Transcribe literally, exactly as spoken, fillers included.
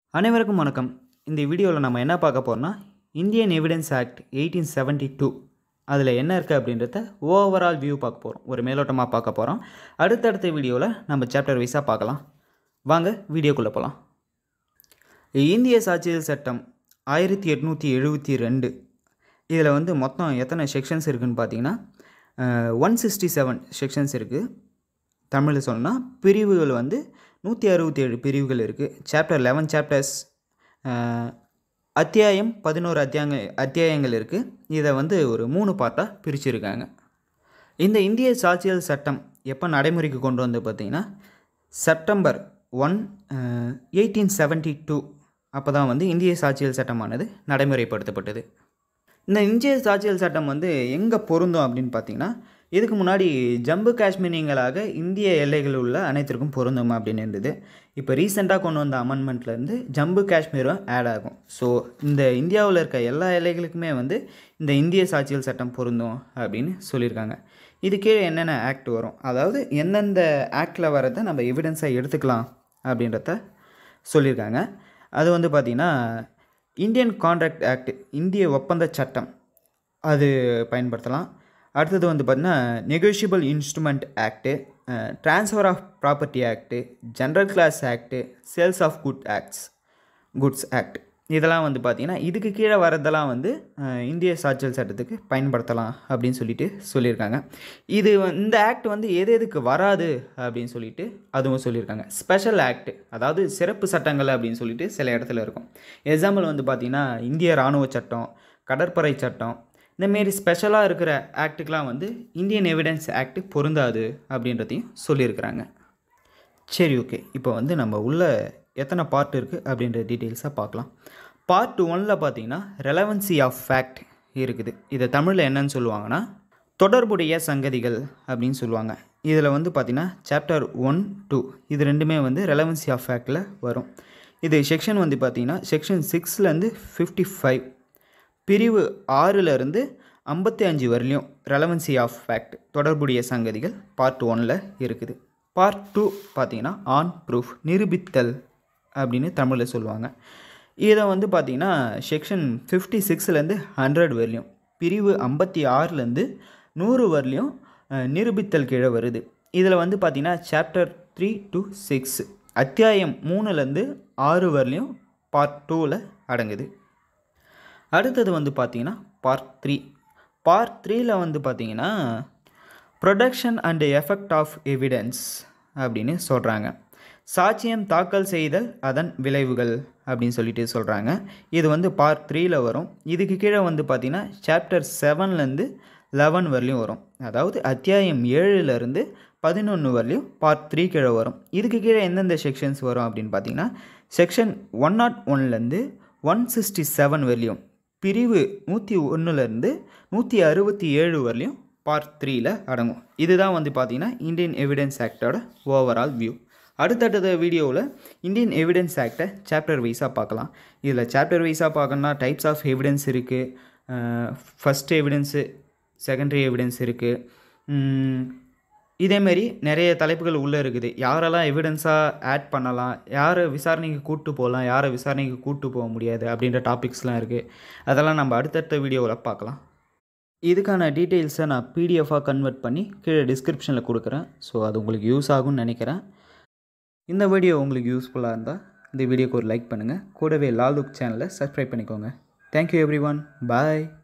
அனைவருக்கும் வணக்கம். இந்த வீடியோவில் நம்ம என்ன பார்க்க போகிறோம்னா Indian evidence act eighteen seventy two அதில் என்ன இருக்குது அப்படின்றத ஓவரால் வியூ பார்க்க போகிறோம். ஒரு மேலோட்டமாக பார்க்க போகிறோம். அடுத்தடுத்த வீடியோவில் நம்ம சாப்டர் வைஸாக பார்க்கலாம். வாங்க வீடியோக்குள்ளே போகலாம். இந்திய சாட்சியல் சட்டம் ஆயிரத்தி எட்நூற்றி எழுபத்தி ரெண்டு இதில் வந்து மொத்தம் எத்தனை செக்ஷன்ஸ் இருக்குதுன்னு பார்த்தீங்கன்னா ஒன் சிக்ஸ்டி செவன் செக்ஷன்ஸ் இருக்குது. தமிழில் சொல்லணும்னா பிரிவுகள் வந்து நூற்றி அறுபத்தி ஏழு பிரிவுகள் இருக்குது. சாப்டர் லெவன் சாப்டர்ஸ் அத்தியாயம் பதினோரு அத்தியாயங்க அத்தியாயங்கள் இருக்குது. இதை வந்து ஒரு மூணு பார்ட்டாக பிரிச்சுருக்காங்க. இந்த இந்திய சாட்சியல் சட்டம் எப்போ நடைமுறைக்கு கொண்டு வந்து பார்த்திங்கன்னா September one eighteen seventy two அப்போ தான் வந்து இந்திய சாட்சியல் சட்டமானது நடைமுறைப்படுத்தப்பட்டது. இந்த இந்திய சாட்சியல் சட்டம் வந்து எங்கே பொருந்தும் அப்படின்னு பார்த்திங்கன்னா இதுக்கு முன்னாடி ஜம்மு காஷ்மீரிங்களாக இந்திய எல்லைகள் உள்ள அனைத்திற்கும் பொருந்தும் அப்படின்னு இருந்தது. இப்போ ரீசெண்டாக கொண்டு வந்த அமெண்ட்மெண்ட்லேருந்து ஜம்மு காஷ்மீரும் ஆட் ஆகும். ஸோ இந்த இந்தியாவில் இருக்க எல்லா எல்லைகளுக்குமே வந்து இந்த இந்திய சாட்சியல் சட்டம் பொருந்தும் அப்படின்னு சொல்லியிருக்காங்க. இது கீழே என்னென்ன ஆக்ட் வரும், அதாவது எந்தெந்த ஆக்டில் வரதை நம்ம எவிடன்ஸாக எடுத்துக்கலாம் அப்படின்றத சொல்லியிருக்காங்க. அது வந்து பார்த்திங்கன்னா இந்தியன் கான்ட்ராக்ட் ஆக்ட், இந்திய ஒப்பந்த சட்டம், அது பயன்படுத்தலாம். அடுத்தது வந்து பார்த்திங்கன்னா negotiable instrument act, transfer of property act, general clause act, sales of good acts goods act, இதெல்லாம் வந்து பார்த்திங்கன்னா இதுக்கு கீழே வரதெல்லாம் வந்து இந்திய சாட்சியல் சட்டத்துக்கு பயன்படுத்தலாம் அப்படின்னு சொல்லிட்டு சொல்லியிருக்காங்க. இது இந்த ஆக்ட் வந்து எது எதுக்கு வராது அப்படின்னு சொல்லிட்டு அதுவும் சொல்லியிருக்காங்க. ஸ்பெஷல் ஆக்ட், அதாவது சிறப்பு சட்டங்கள் அப்படின்னு சொல்லிட்டு சில இடத்துல இருக்கும். எக்ஸாம்பிள் வந்து பார்த்திங்கன்னா இந்திய இராணுவ சட்டம், கடற்படை சட்டம், இந்தமாரி ஸ்பெஷலாக இருக்கிற ஆக்டுக்கெலாம் வந்து இந்தியன் எவிடன்ஸ் ஆக்ட் பொருந்தாது அப்படின்றதையும் சொல்லியிருக்கிறாங்க. சரி, ஓகே. இப்போ வந்து நம்ம உள்ள எத்தனை பார்ட் இருக்குது அப்படின்ற டீட்டெயில்ஸாக பார்க்கலாம். பார்ட் ஒன்னில் பார்த்தீங்கன்னா ரெலவன்சி ஆஃப் ஃபேக்ட் இருக்குது. இதை தமிழில் என்னன்னு சொல்லுவாங்கன்னா தொடர்புடைய சங்கதிகள் அப்படின்னு சொல்லுவாங்க. இதில் வந்து பார்த்திங்கன்னா சாப்டர் ஒன் டூ இது ரெண்டுமே வந்து ரெலவன்சி ஆஃப் ஃபேக்டில் வரும். இது செக்ஷன் வந்து பார்த்திங்கன்னா செக்ஷன் சிக்ஸ்லேருந்து ஃபிஃப்டி ஃபைவ் பிரிவு ஆறிலிருந்து ஐம்பத்தி அஞ்சு வரலையும் ரெலவன்சி ஆஃப் ஃபேக்ட் தொடர்புடைய சங்கதிகள் பார்ட் ஒன்னில் இருக்குது. பார்ட் டூ பார்த்திங்கன்னா ஆன் ப்ரூஃப், நிரூபித்தல் அப்படின்னு தமிழில் சொல்லுவாங்க. இதை வந்து பார்த்திங்கன்னா செக்ஷன் ஃபிஃப்டி சிக்ஸ்லேருந்து ஹண்ட்ரட் வரலையும் பிரிவு ஐம்பத்தி ஆறுலேருந்து நூறு வரலையும் நிரூபித்தல் கீழே வருது. இதில் வந்து பார்த்திங்கன்னா சாப்டர் த்ரீ டு சிக்ஸ் அத்தியாயம் மூணுலேருந்து ஆறு வரலையும் பார்ட் டூவில் அடங்குது. அடுத்தது வந்து பார்த்திங்கன்னா பார்ட் த்ரீ பார்ட் த்ரீயில் வந்து பார்த்திங்கன்னா production and effect of evidence அப்படின்னு சொல்கிறாங்க. சாட்சியம் தாக்கல் செய்தல், அதன் விளைவுகள் அப்படின்னு சொல்லிட்டு சொல்கிறாங்க. இது வந்து பார்ட் த்ரீயில் வரும். இதுக்கு கீழே வந்து பார்த்திங்கன்னா சாப்டர் செவன்லேருந்து லெவன் வரலையும் வரும். அதாவது அத்தியாயம் ஏழுலேருந்து பதினொன்று வரலையும் பார்ட் த்ரீ கீழே வரும். இதுக்கு கீழே எந்தெந்த செக்ஷன்ஸ் வரும் அப்படின்னு பார்த்திங்கன்னா செக்ஷன் ஒன் நாட் ஒன்லேருந்து ஒன் சிக்ஸ்டி செவன் வரலையும் பிரிவு நூற்றி ஒன்றுலேருந்து நூற்றி அறுபத்தி ஏழு வரலையும் பார்ட் த்ரீயில் அடங்கும். இதுதான் வந்து பார்த்திங்கன்னா இந்தியன் எவிடன்ஸ் ஆக்டோட ஓவரால் வியூ. அடுத்தடுத்த வீடியோவில் இந்தியன் எவிடன்ஸ் ஆக்டை சாப்டர் வைஸாக பார்க்கலாம். இதில் சாப்டர் வைஸாக பார்க்கணுன்னா டைப்ஸ் ஆஃப் எவிடன்ஸ் இருக்குது, ஃபஸ்ட் எவிடன்ஸு, செகண்டரி எவிடன்ஸ் இருக்குது, இதேமாரி நிறைய தலைப்புகள் உள்ளே இருக்குது. யாரெல்லாம் எவிடன்ஸாக ஆட் பண்ணலாம், யாரை விசாரணைக்கு கூப்பிட்டு போகலாம், யாரை விசாரணைக்கு கூப்பிட்டு போக முடியாது அப்படின்ற டாபிக்ஸ்லாம் இருக்குது. அதெல்லாம் நம்ம அடுத்தடுத்த வீடியோவில் பார்க்கலாம். இதுக்கான டீட்டெயில்ஸை நான் பிடிஎஃபாக கன்வெர்ட் பண்ணி கீழே டிஸ்கிரிப்ஷனில் கொடுக்குறேன். ஸோ அது உங்களுக்கு யூஸ் ஆகும்னு நினைக்கிறேன். இந்த வீடியோ உங்களுக்கு யூஸ்ஃபுல்லாக இருந்தால் இந்த வீடியோக்கு ஒரு லைக் பண்ணுங்கள். கூடவே லாலுக் சேனலை சப்ஸ்கிரைப் பண்ணிக்கோங்க. Thank you everyone. பாய்.